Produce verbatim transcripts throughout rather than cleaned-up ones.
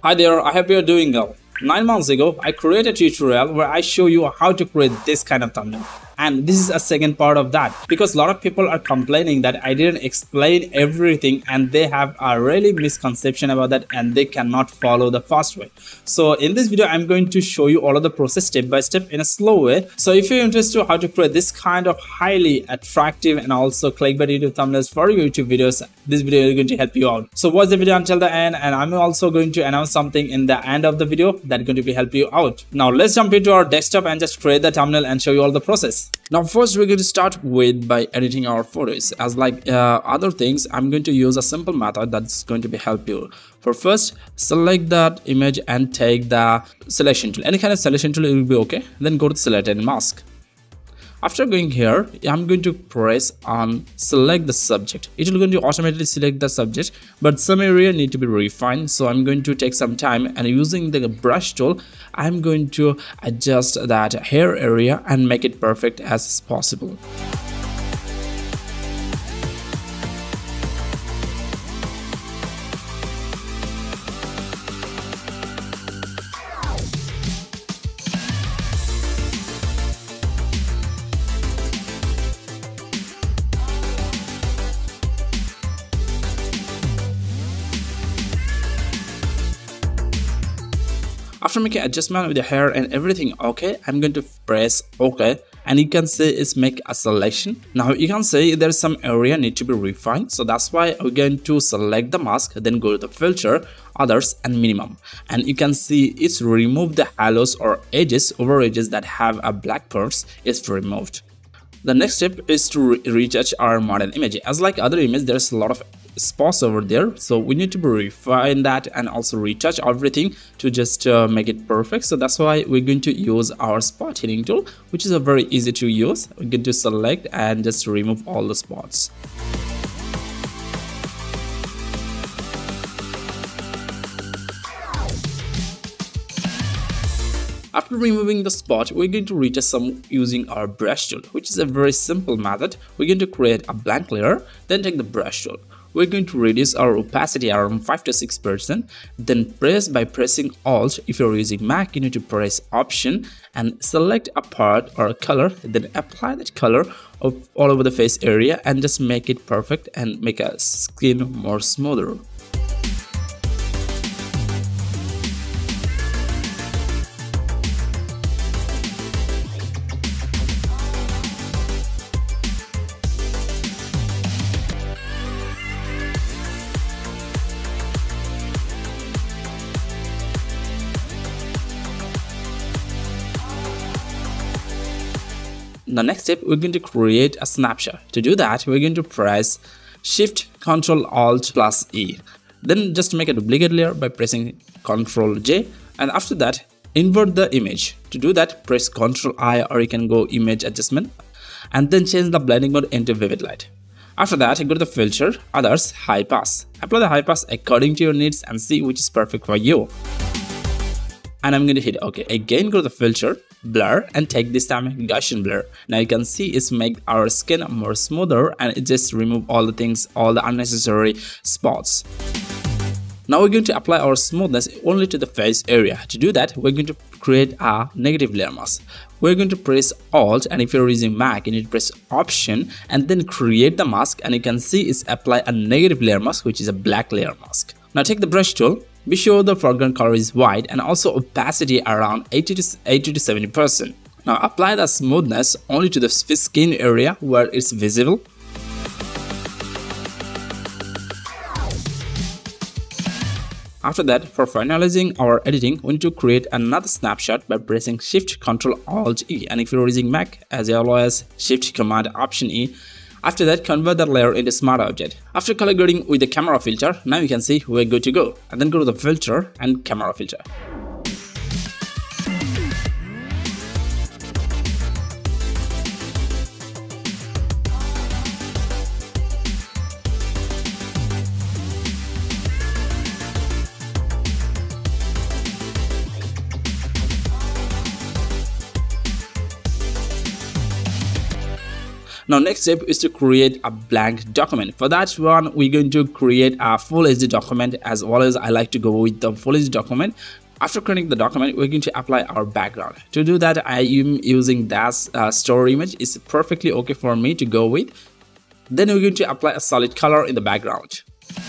Hi there, I hope you're doing well. Nine months ago, I created a tutorial where I show you how to create this kind of thumbnail. And this is a second part of that because a lot of people are complaining that I didn't explain everything and they have a really misconception about that and they cannot follow the fast way. So in this video, I'm going to show you all of the process step by step in a slow way. So if you're interested in how to create this kind of highly attractive and also clickbait YouTube thumbnails for your YouTube videos, this video is going to help you out. So watch the video until the end, and I'm also going to announce something in the end of the video that's going to be help you out. Now let's jump into our desktop and just create the thumbnail and show you all the process. Now first we're going to start with by editing our photos. As like uh, other things, I'm going to use a simple method that's going to be help you. For first, select that image and take the selection tool. Any kind of selection tool will be okay. Then go to select and mask. After going here, I'm going to press on select the subject. It will going to automatically select the subject, but some area need to be refined. So I'm going to take some time and using the brush tool, I'm going to adjust that hair area and make it perfect as possible. After making adjustment with the hair and everything okay, I'm going to press OK, and you can see it's make a selection. Now you can see there's some area need to be refined, so that's why we're going to select the mask, then go to the filter, others and minimum, and you can see it's remove the halos or edges over edges that have a black parts is removed. The next step is to re retouch our model image. As like other image, there's a lot of spots over there, so we need to refine that and also retouch everything to just uh, make it perfect. So that's why we're going to use our spot healing tool, which is a very easy to use. We're going to select and just remove all the spots. After removing the spot, we're going to retouch some using our brush tool, which is a very simple method. We're going to create a blank layer, then take the brush tool. We're going to reduce our opacity around five to six percent, then press by pressing Alt. If you're using Mac, you need to press Option and select a part or a color, then apply that color of all over the face area and just make it perfect and make a skin more smoother. The next step, we're going to create a snapshot. To do that, we're going to press Shift Control Alt plus E. Then just make a duplicate layer by pressing Control J, and after that, invert the image. To do that, press Control I, or you can go Image Adjustment, and then change the blending mode into Vivid Light. After that, go to the filter, others, high pass. Apply the high pass according to your needs and see which is perfect for you. And I'm going to hit OK. Again, go to the filter, blur, and take this time Gaussian blur. Now you can see it's make our skin more smoother and it just remove all the things, all the unnecessary spots. Now we're going to apply our smoothness only to the face area. To do that, we're going to create a negative layer mask. We're going to press Alt, and if you're using Mac, you need to press Option and then create the mask, and you can see it's apply a negative layer mask, which is a black layer mask. Now take the brush tool. Be sure the foreground color is white and also opacity around eighty to seventy percent. Now apply the smoothness only to the skin area where it's visible. After that, for finalizing our editing, we need to create another snapshot by pressing Shift Control Alt E, and if you're using Mac, as always, Shift Command Option E. After that, convert that layer into smart object. After color grading with the camera filter, now you can see we're good to go. And then go to the filter and camera filter. Now next step is to create a blank document. For that one, we're going to create a full H D document, as well as I like to go with the full H D document. After creating the document, we're going to apply our background. To do that, I am using that uh, store image. It's perfectly okay for me to go with. Then we're going to apply a solid color in the background.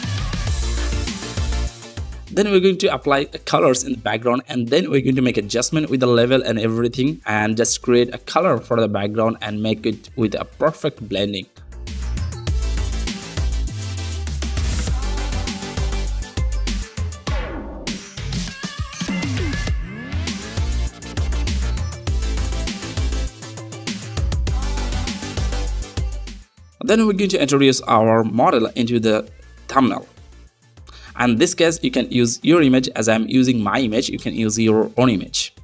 Then we're going to apply colors in the background, and then we're going to make adjustment with the level and everything, and just create a color for the background and make it with a perfect blending. Then we're going to introduce our model into the thumbnail. And in this case, you can use your image. As I'm using my image, you can use your own image.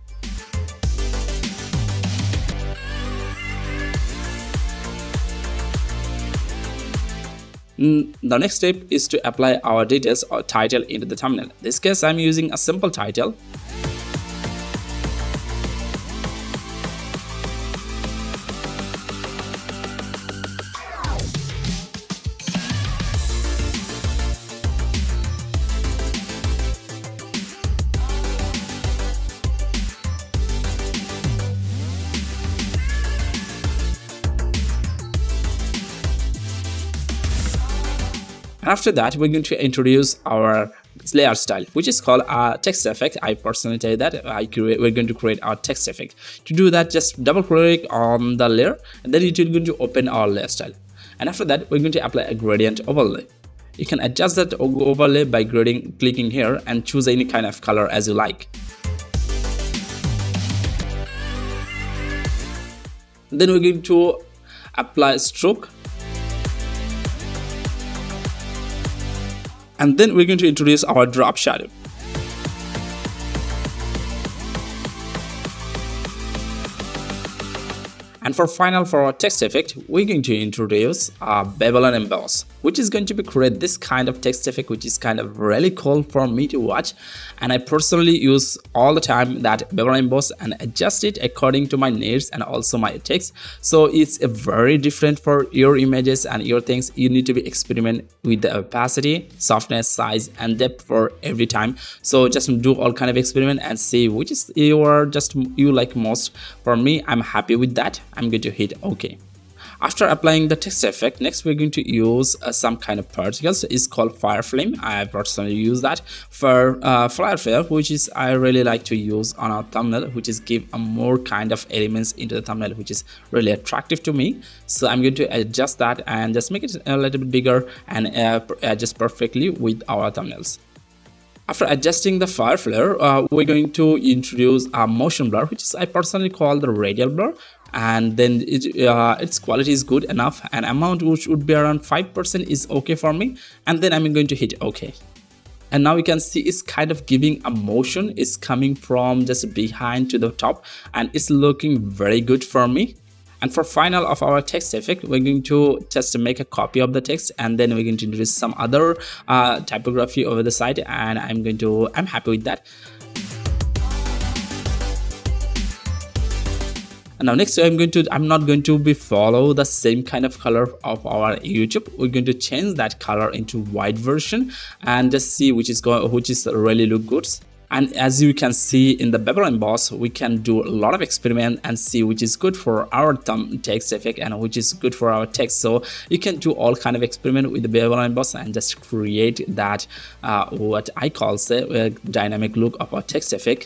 The next step is to apply our details or title into the thumbnail. In this case, I'm using a simple title. After that, we're going to introduce our layer style, which is called a text effect. I personally tell you that I create, we're going to create our text effect. To do that, just double click on the layer, and then it is going to open our layer style. And after that, we're going to apply a gradient overlay. You can adjust that overlay by grading, clicking here, and choose any kind of color as you like. Then we're going to apply stroke. And then we're going to introduce our drop shadow. And for final, for our text effect, we're going to introduce a bevel and emboss, which is going to be create this kind of text effect, which is kind of really cool for me to watch. And I personally use all the time that bevel and emboss and adjust it according to my needs and also my text. So it's a very different for your images and your things. You need to be experiment with the opacity, softness, size, and depth for every time. So just do all kind of experiment and see which is you are just you like most. For me, I'm happy with that. I'm going to hit OK. After applying the text effect, next we're going to use uh, some kind of particles. It's called fire flame. I personally use that for uh, fire flare, which is I really like to use on our thumbnail, which is give a more kind of elements into the thumbnail, which is really attractive to me. So I'm going to adjust that and just make it a little bit bigger and uh, adjust perfectly with our thumbnails. After adjusting the fire flare, uh, we're going to introduce a motion blur, which is I personally call the radial blur. And then it, uh, its quality is good enough, and amount which would be around five percent is okay for me. And then I'm going to hit OK. And now you can see it's kind of giving a motion. It's coming from just behind to the top, and it's looking very good for me. And for final of our text effect, we're going to just make a copy of the text, and then we're going to introduce some other uh, typography over the side, and I'm going to I'm happy with that. And now next I'm going to I'm not going to be follow the same kind of color of our YouTube. We're going to change that color into white version and just see which is going which is really look good. And as you can see in the bevel emboss, we can do a lot of experiment and see which is good for our thumb text effect and which is good for our text. So you can do all kind of experiment with the bevel emboss and just create that uh, what I call say a dynamic look of our text effect.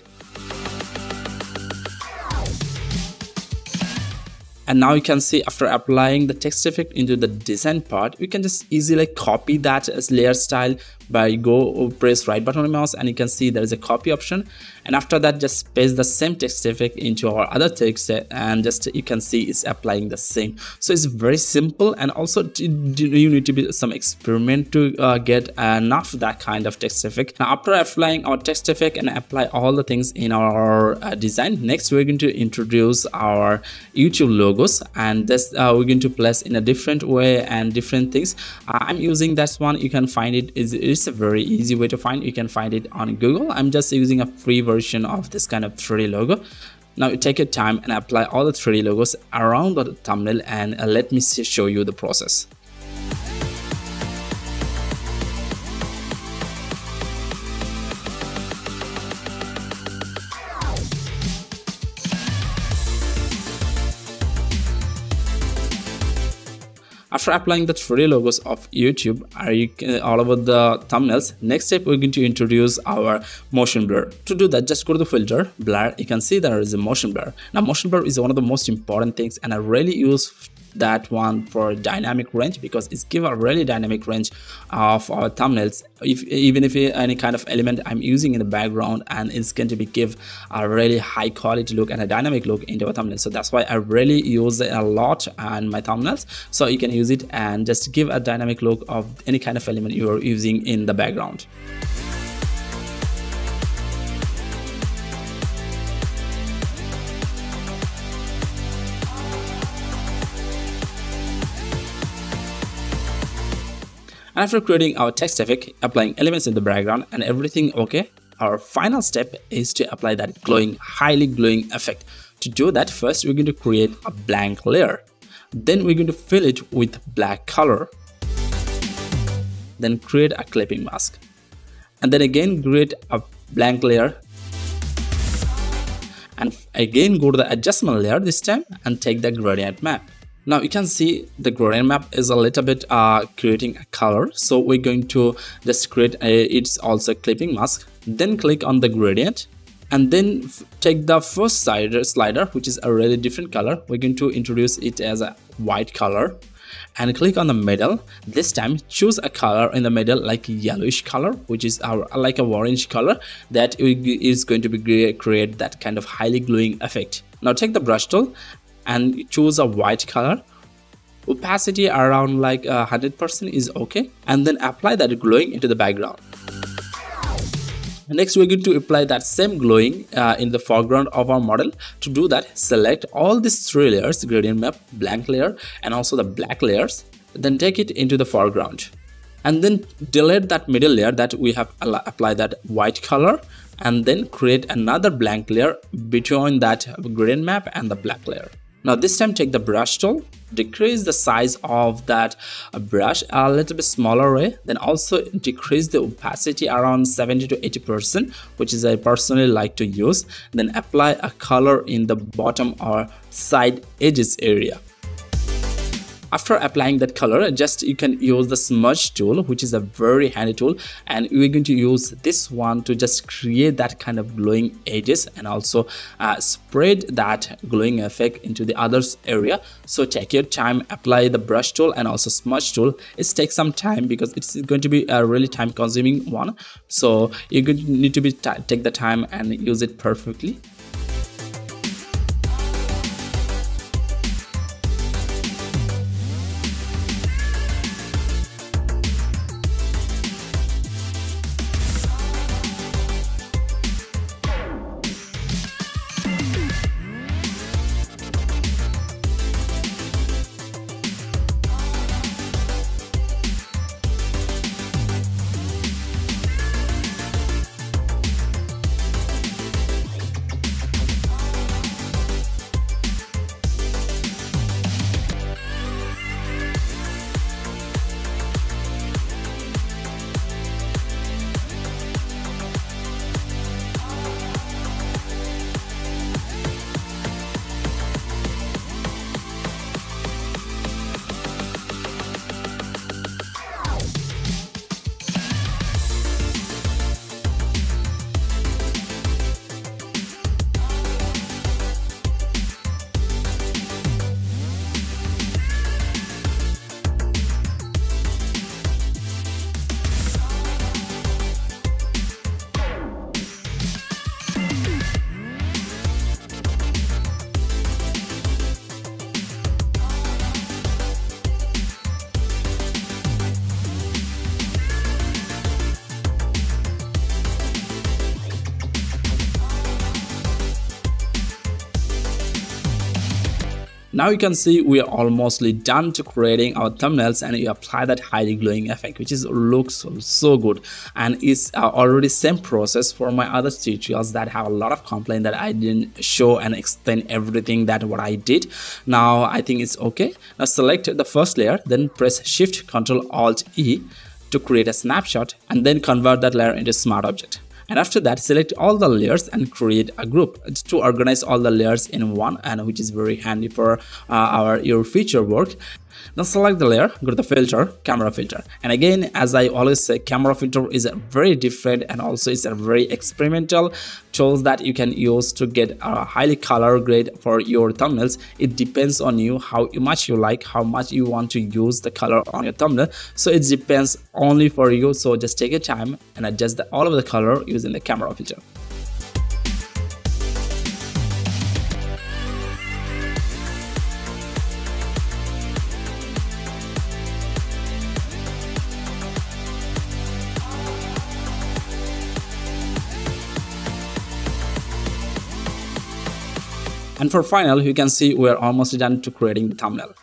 And now you can see after applying the text effect into the design part, you can just easily copy that as layer style by go press right button on the mouse, and you can see there is a copy option. And after that, just paste the same text effect into our other text, and just you can see it's applying the same. So it's very simple, and also you need to be some experiment to uh, get enough that kind of text effect. Now after applying our text effect and apply all the things in our uh, design, next we're going to introduce our YouTube logos, and this uh, we're going to place in a different way and different things. uh, I'm using that one. You can find it is it's a very easy way to find. You can find it on Google. I'm just using a free version of this kind of three D logo. Now you take your time and apply all the three D logos around the thumbnail, and uh, let me see, show you the process. After applying the three D logos of YouTube are you, uh, all over the thumbnails, next step we're going to introduce our motion blur. To do that, just go to the filter, blur. You can see there is a motion blur. Now motion blur is one of the most important things, and I really use that one for dynamic range because it's give a really dynamic range of our thumbnails. If even if any kind of element I'm using in the background, and it's going to be give a really high quality look and a dynamic look into a thumbnail. So that's why I really use it a lot on my thumbnails. So you can use it and just give a dynamic look of any kind of element you are using in the background. And after creating our text effect, applying elements in the background and everything okay, our final step is to apply that glowing, highly glowing effect. To do that, first we're going to create a blank layer. Then we're going to fill it with black color. Then create a clipping mask. And then again create a blank layer. And again go to the adjustment layer this time and take the gradient map. Now you can see the gradient map is a little bit uh, creating a color. So we're going to just create a, it's also clipping mask. Then click on the gradient and then take the first slider, slider which is a really different color. We're going to introduce it as a white color and click on the middle. This time choose a color in the middle like yellowish color, which is our like a orange color that is going to be create that kind of highly glowing effect. Now take the brush tool and choose a white color. Opacity around like one hundred percent is okay, and then apply that glowing into the background. Next we're going to apply that same glowing uh, in the foreground of our model. To do that, select all these three layers, gradient map, blank layer and also the black layers, then take it into the foreground and then delete that middle layer that we have applied that white color, and then create another blank layer between that gradient map and the black layer. Now this time take the brush tool, decrease the size of that brush a little bit smaller way, then also decrease the opacity around seventy to eighty percent, which is I personally like to use. Then apply a color in the bottom or side edges area. After applying that color, just you can use the smudge tool, which is a very handy tool, and we're going to use this one to just create that kind of glowing edges and also uh, spread that glowing effect into the others area. So take your time, apply the brush tool and also smudge tool. It takes some time because it's going to be a really time consuming one, so you're going to need to be take the time and use it perfectly. Now you can see we are almost done to creating our thumbnails, and you apply that highly glowing effect, which is looks so, so good. And it's uh, already same process for my other tutorials that have a lot of complaint that I didn't show and explain everything that what I did. Now I think it's okay. Now select the first layer, then press Shift Control Alt E to create a snapshot, and then convert that layer into smart object. And after that, select all the layers and create a group to organize all the layers in one, and which is very handy for uh, our your feature work. Now select the layer, go to the filter, camera filter. And again, as I always say, camera filter is a very different, and also it's a very experimental tools that you can use to get a highly color grade for your thumbnails. It depends on you how much you like, how much you want to use the color on your thumbnail. So it depends only for you. So just take your time and adjust the, all of the color using the camera filter. And for final, you can see we're almost done to creating the thumbnail.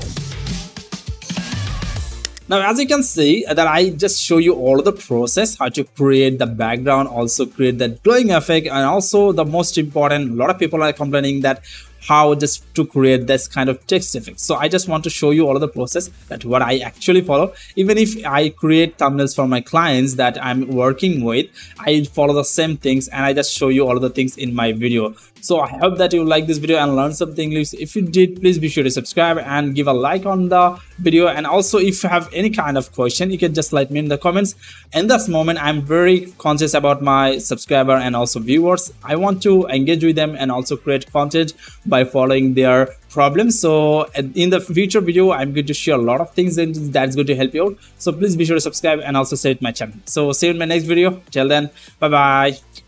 Now, as you can see that I just show you all of the process, how to create the background, also create that glowing effect, and also the most important, a lot of people are complaining that how just to create this kind of text effect. So I just want to show you all of the process that what I actually follow. Even if I create thumbnails for my clients that I'm working with, I follow the same things, and I just show you all of the things in my video. So I hope that you like this video and learn something. If you did, please be sure to subscribe and give a like on the video. And also, if you have any kind of question, you can just let me in the comments. In this moment, I'm very conscious about my subscriber and also viewers. I want to engage with them and also create content by following their problems. So in the future video, I'm going to share a lot of things and that's going to help you out. So please be sure to subscribe and also save my channel. So see you in my next video. Till then, bye bye.